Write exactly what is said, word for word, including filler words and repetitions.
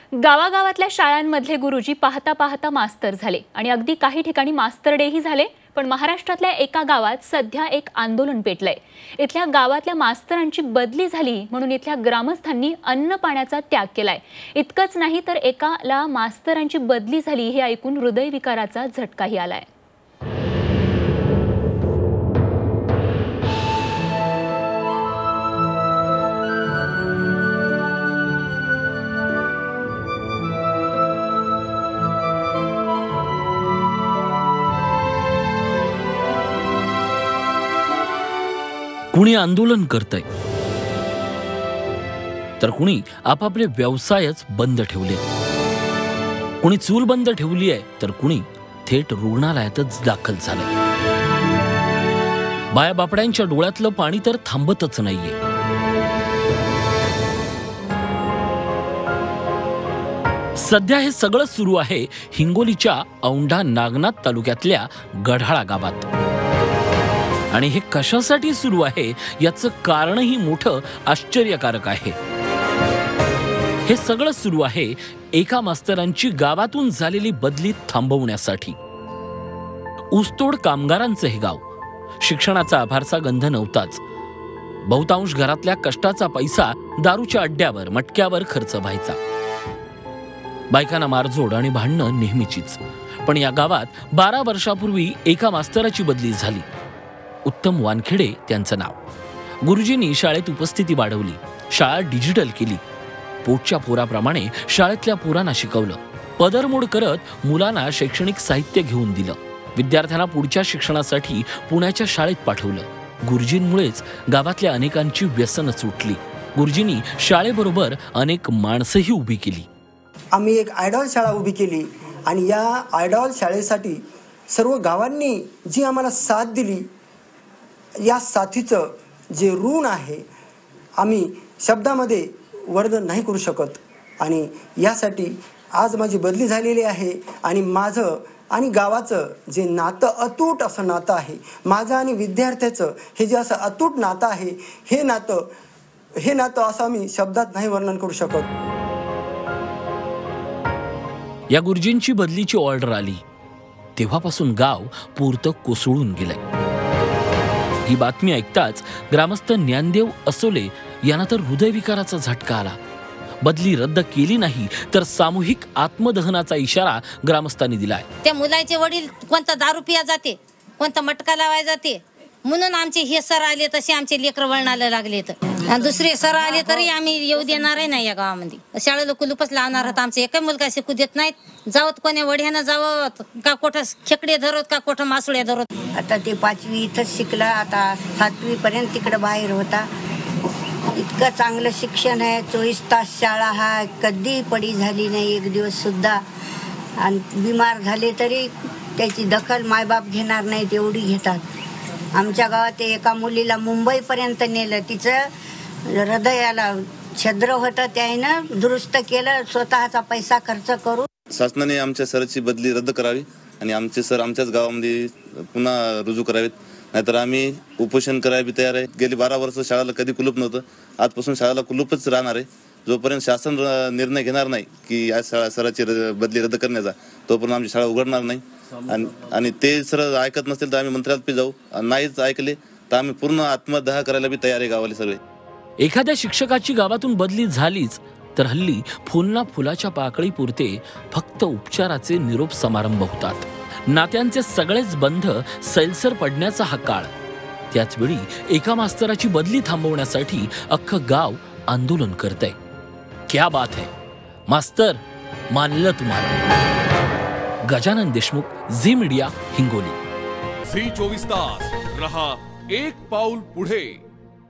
गावागावातल्या शाळांमधले गुरुजी पाहता पाहता मास्तर झाले आणि अगदी काही ठिकाणी मास्तर डेही झाले। पण महाराष्ट्रातल्या एका गावात सध्या एक आंदोलन पेटलंय। इथल्या गावातल्या मास्तरांची बदली झाली म्हणून इथल्या ग्रामस्थांनी अन्न पाण्याचा त्याग केलाय। इतकंच नाही तर एकाला मास्तरांची बदली झाली हे ऐकून हृदयविकाराचा झटकाही आलाय। कुणी आंदोलन करतंय तर कुणी आपापले व्यवसायच बंद ठेवले, कुणी चूल बंद ठेवली आहे तर कुणी थेट रुग्णालयातच दाखल झालंय। बाया बापड्यांच्या डोळ्यातलं पाणी तर थांबतच नाहीये। सध्या हे सगळं सुरू आहे हिंगोलीच्या औंढा नागनाथ तालुक्यातल्या गढाळा गावात। आणि हे कशासाठी सुरू आहे याचं कारणही मोठं आश्चर्यकारक आहे। हे सगळं सुरू आहे एका मास्तरांची गावातून झालेली बदली थांबवण्यासाठी। ऊसतोड कामगारांचं हे गाव। शिक्षणाचा फारसा गंध नव्हताच। बहुतांश घरातल्या कष्टाचा पैसा दारूच्या अड्ड्यावर मटक्यावर खर्च व्हायचा। बायकांना मारझोड आणि भांडणं नेहमीचीच। पण या गावात बारा वर्षापूर्वी एका मास्तराची बदली झाली। उत्तम वानखेडे त्यांचं नाव। गुरुजींनी शाळेत उपस्थिती वाढवली, शाळा डिजिटल केली, पोटच्या पोराप्रमाणे शाळेतल्या पोरांना शिकवलं, पदरमोड करत मुलांना शैक्षणिक साहित्य घेऊन दिलं, विद्यार्थ्यांना पुढच्या शिक्षणासाठी पुण्याच्या शाळेत पाठवलं। गुरुजींमुळेच गावातल्या अनेकांची व्यसनं सुटली। गुरुजींनी शाळेबरोबर अनेक माणसंही उभी केली। आम्ही एक आयडॉल शाळा उभी केली आणि या आयडॉल शाळेसाठी सर्व गावांनी जी आम्हाला साथ दिली, या साथीचं जे ऋण आहे आम्ही शब्दामध्ये वर्णन नाही करू शकत। आणि यासाठी आज माझी बदली झालेली आहे आणि माझं आणि गावाचं जे नातं अतूट असं नातं आहे, माझं आणि विद्यार्थ्याचं हे जे असं अतूट नातं आहे, हे नातं हे नातं असं आम्ही शब्दात नाही वर्णन करू शकत। या गुरुजींची बदलीची ऑर्डर आली तेव्हापासून गाव पुरतं कोसळून गेलंय। ही बातमी ऐकताच ग्रामस्थ ज्ञानदेव असोले यांना तर हृदयविकाराचा झटका आला। बदली रद्द केली नाही तर सामूहिक आत्मदहनाचा इशारा ग्रामस्थांनी दिलाय। त्या मुलाचे वडील कोणता दारू पिया जाते, कोणता मटका लावाय जाते, म्हणून आमचे हे सर आले तसे आमचे लेकर वळणाला लागले। तर दुसरे सर आले तरी आम्ही येऊ देणार नाही या गावामध्ये। शाळेला कुलूपच लावणार आहोत। आमचे एकही मुलगा शिकू देत नाहीत। जावत कोण्या वढ्यानं जावत का कोठं खेकडे धरत का कोठं मासुळ्या धरत। आता ते पाचवी इथंच शिकला, आता सातवी पर्यंत तिकडे बाहेर होता। इतकं चांगलं शिक्षण आहे, चोवीस तास शाळा, हा कधी पडी झाली नाही एक दिवस सुद्धा। आणि बिमार झाले तरी त्याची दखल मायबाप घेणार नाहीत, एवढी घेतात। आमच्या गावात एका मुलीला मुंबईपर्यंत नेलं, तिचं हृदयाला छद्र होतं, त्यानं दुरुस्त केलं स्वतःचा पैसा खर्च करून। शासनाने आमच्या सरची बदली रद्द करावी आणि आमचे सर आमच्याच गावामध्ये पुन्हा रुजू करावेत, नाहीतर आम्ही उपोषण करायला तयार आहे। गेली बारा वर्ष शाळेला कधी कुलूप नव्हतं, आजपासून शाळेला कुलूपच राहणार आहे। जोपर्यंत शासन निर्णय घेणार नाही की या शाळा सराची बदली रद्द करण्याचा, तोपर्यंत आमची शाळा उघडणार नाही। आणि ते सर ऐकत नसतील तर आम्ही मंत्र्यात जाऊ, नाहीच ऐकले तर आम्ही पूर्ण आत्मदह करायला बी तयार आहे गावाले सगळे। एखाद्या शिक्षकाची गावातून बदली झालीच तर हल्ली फुलना फुलाच्या पाकळीपुरते फक्त उपचाराचे निरोप समारंभ होतात। नात्यांचे सगळेच बंध सैलसर पडण्याचा हा काळ। त्याचवेळी एका मास्तराची बदली थांबवण्यासाठी अख्खं गाव आंदोलन करतंय। क्या बात है, मास्तर मानलं तुम्हाला। गजानन देशमुख, झी मीडिया, हिंगोली। झी चोवीस तास रहा एक पाऊल पुढे।